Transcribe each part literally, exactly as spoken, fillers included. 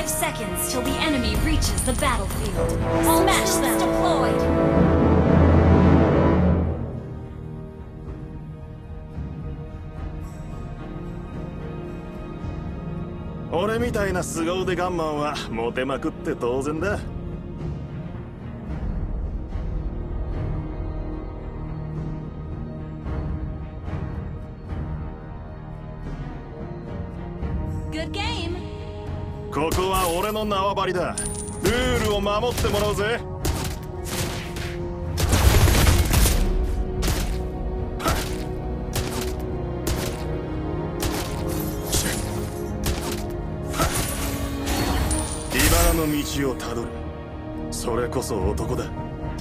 seconds till the enemy reaches the battlefield. Smash them! Deployed! 俺みたいな凄腕ガンマンはモテまくって当然だ。 Good game. ここは俺の縄張りだ。ルールを守ってもらうぜ。茨の道をたどる。それこそ男だ。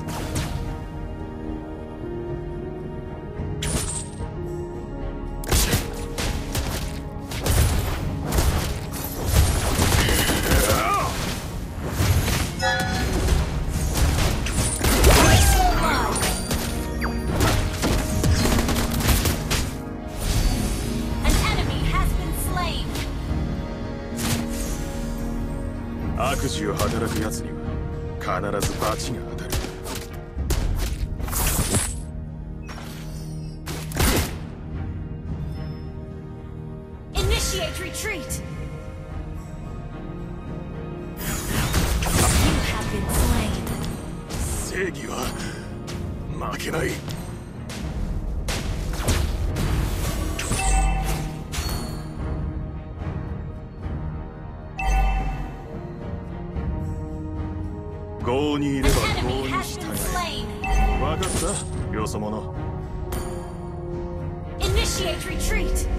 悪事を働く奴には必ず罰が当たる。 Initiate retreat. You have been slain. 正義は負けない。郷にいれば郷に従え。分かった、よそ者。 Initiate retreat.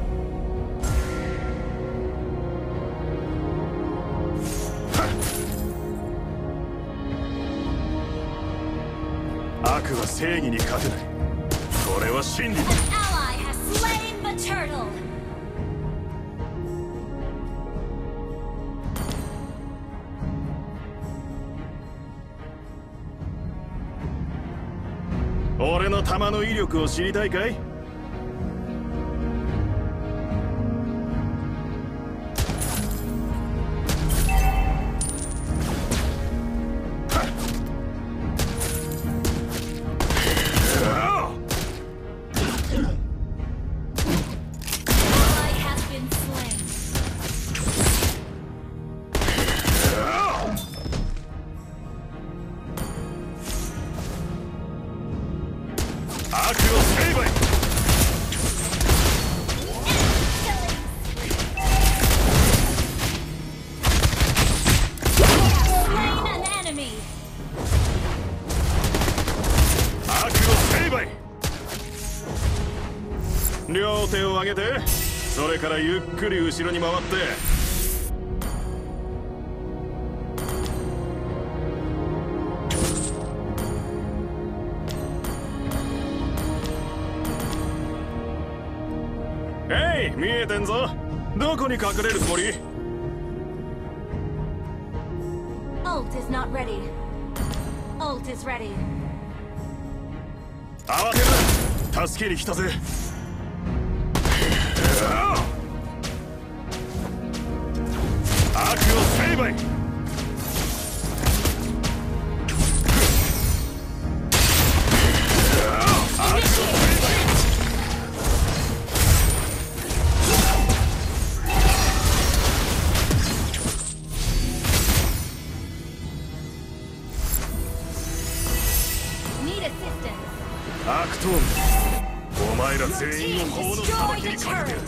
悪は正義に勝てない。これは真理だ。 An ally has slain the turtle. 俺の弾の威力を知りたいかい？悪を成敗。悪を成敗。両手を上げて、それからゆっくり後ろに回って。えい、見えてんぞ。どこに隠れるつもり？ Ult is not ready. Ult is ready. 慌てるな、助けに来たぜ。悪を成敗。悪党、お前ら全員を法の裁きにかけてやる。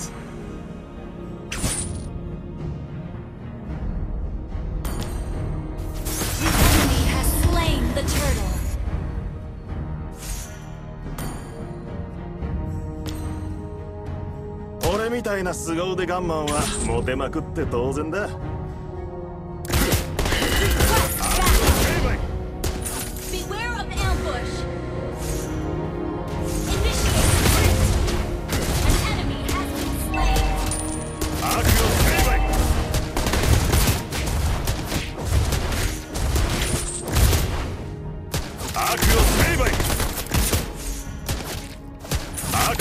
俺みたいな凄腕ガンマンはモテまくって当然だ。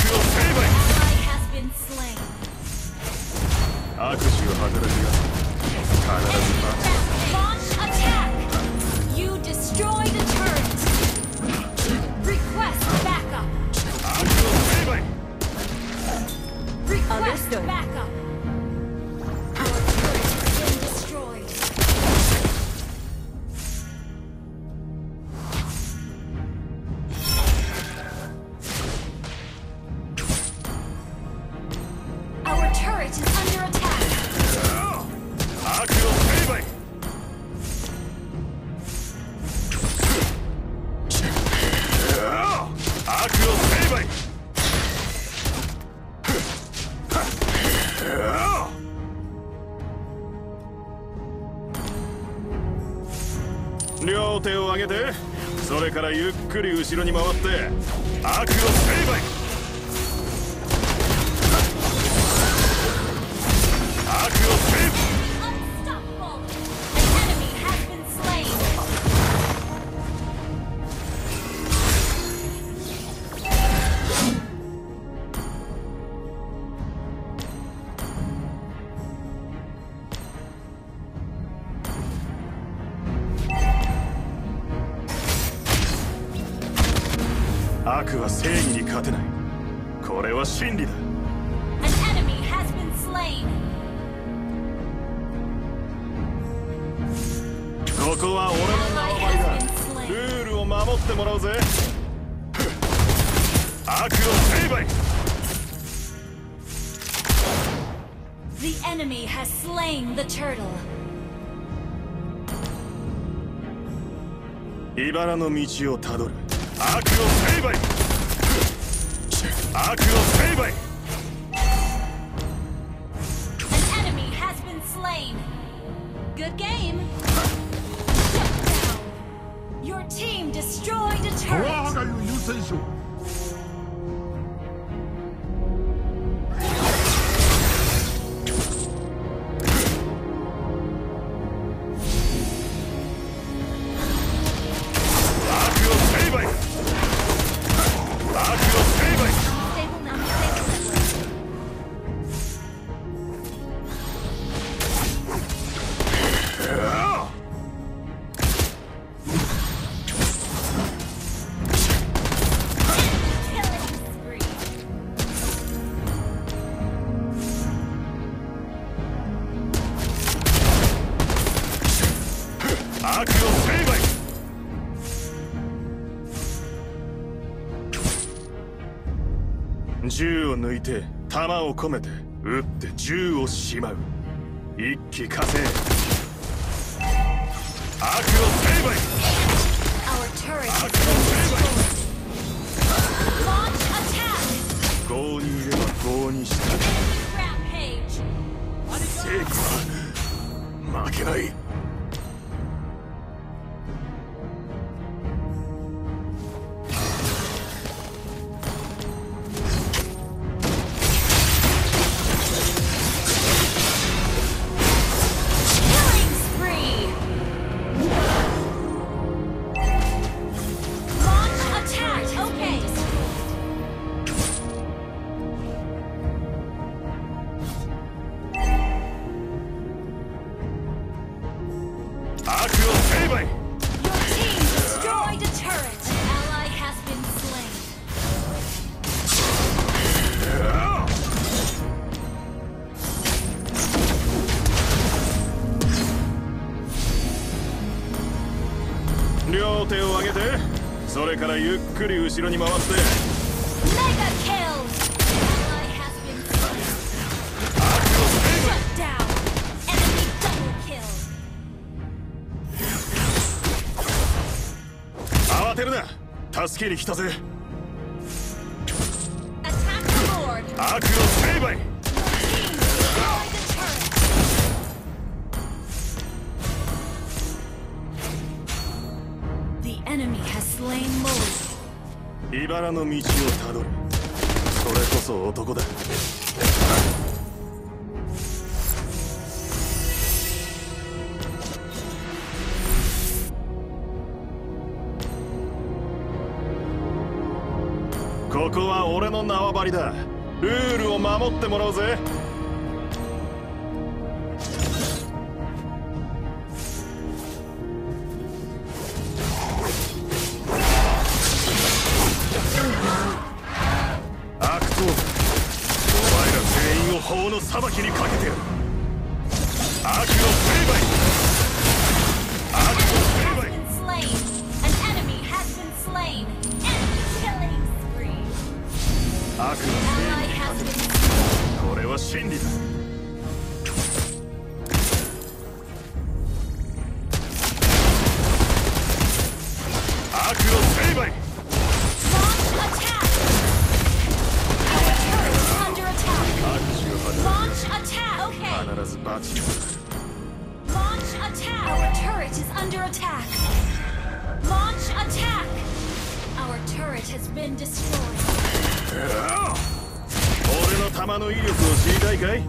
悪事を働くやつ両手を上げて、それからゆっくり後ろに回って悪を成敗。悪を成敗。悪は正義に勝てない。これは真理だ。ここは俺の縄張りだ。ルールを守ってもらうぜ。悪を成敗。 The enemy has slain the turtle. 茨の道をたどる。悪を成敗。悪を成敗。 An enemy has been slain. Good game. Shut down. Your team destroyed a turret. 悪を成敗。銃を抜いて弾を込めて撃って銃をしまう。一気呵成。悪を成敗。 Our turret has been destroyed. Launch attack. 郷にいれば郷にした。 Rampage. 正義は負けない。悪を成敗。 Your team destroyed a turret. Ally has been slain. 両手を上げて、それからゆっくり後ろに回って。 Mega kill. Ally has been slain. 悪を成敗。 Shut down. Enemy double kill. 慌てるな。助けに来たぜ。 Attack the Lord. 悪を成敗。 Team destroyed the turret. The enemy has slain Molly. 茨の道をたどる。それこそ男だ。ここは俺の縄張りだ。ルールを守ってもらうぜ。悪党、お前ら全員を法の裁きにかけてやる。悪の成敗。悪の成敗。 Slain. An enemy has been slain. Enemy killing spree. 悪の Ally 正義に has 勝て been る。これは真理だ。悪を成敗。 Launch attack. Our turret is under attack. 悪事を働 Launch attack. Okay. く。必ず罰を。 Launch attack. Our turret turret is under attack. Launch attack. Our turret has been destroyed. 俺の弾の威力を知りたいかい？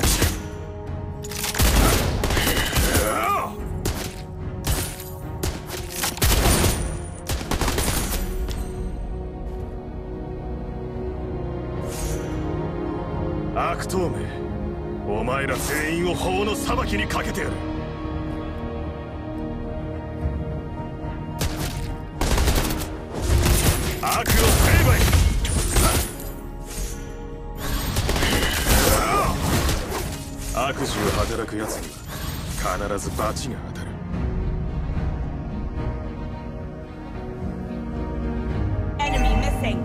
悪党め、お前ら全員を法の裁きにかけてやる。悪を成敗。悪事を働く奴には必ず罰が当たる。 Enemy missing.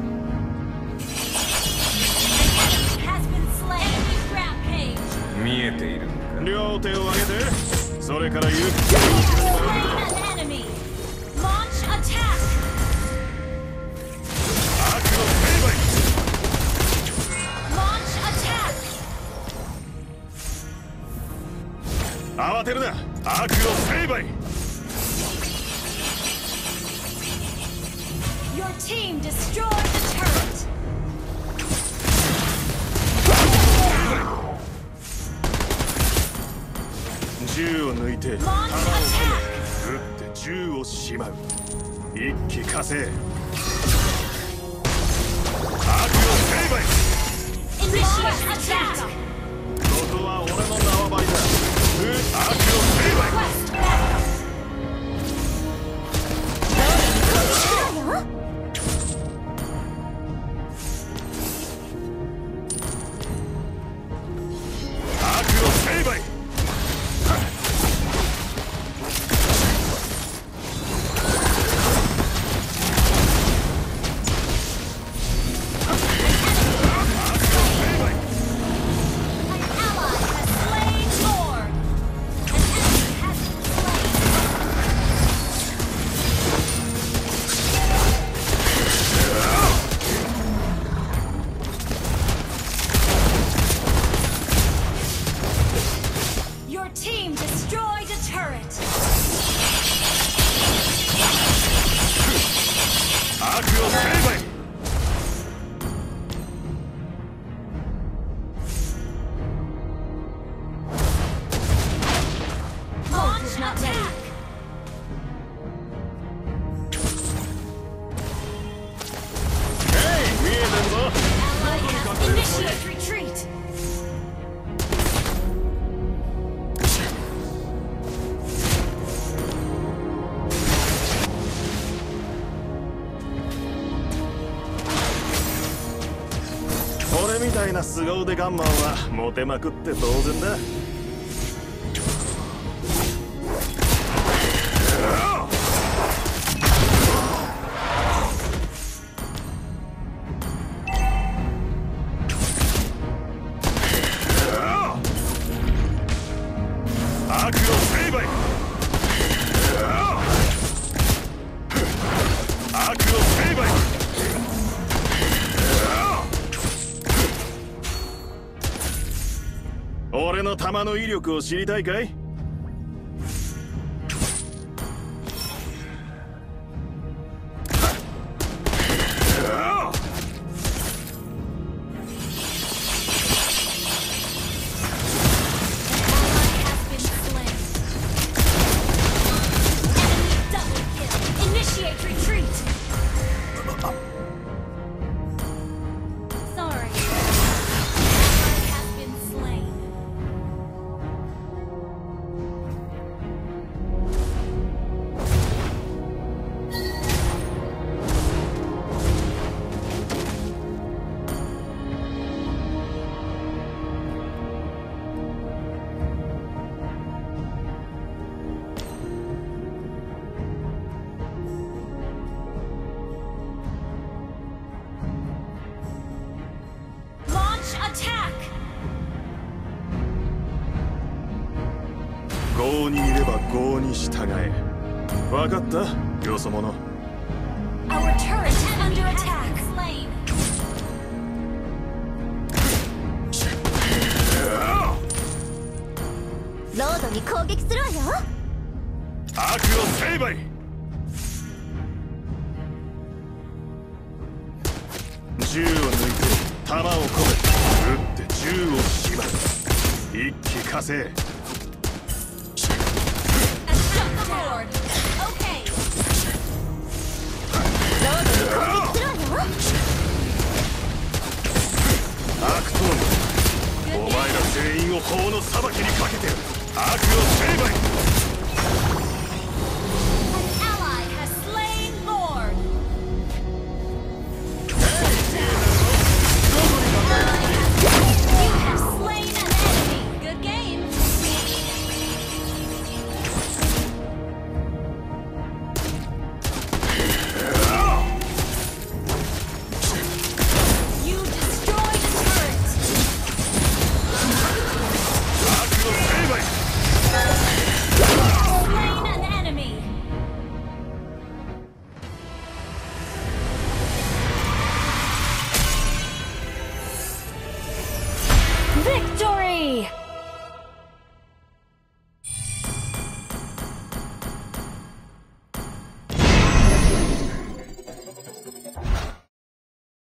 Has been slain. Rampage. 見えているのか。 両手を上げて、それからゆっくり Slain an enemy. Launch attack. 悪を成敗。 Launch attack. 慌てるな。悪を成敗。 Your team destroyed the turret. 銃を抜いて Launch 弾を attack. 撃って銃をしまう。一気呵成。悪を成敗。 Initiate attack. ここは俺の縄張りだ。悪を成敗。 Request backup. 悪を成敗。 An ally has slain Lord. An enemy has been slain. Your team destroyed a turret. 悪を成敗。 Launch attack. Hey, 見えてるぞ。 Ally has initiate retreat. 「俺みたいな凄腕ガンマンはモテまくって当然だ。 悪を成敗。 悪を成敗。 俺の弾の威力を知りたいかい？ Has been slain. Enemy double kill. Initiate retreat. Sorry. Ally has been slain. Launch attack. 郷にいれば郷に従え。分かった？よそ者。 Our turret is under attack. Slain. ロードに攻撃するわよ。 悪の成敗。銃を抜いて弾を込め、撃って銃を縛る。一気呵成。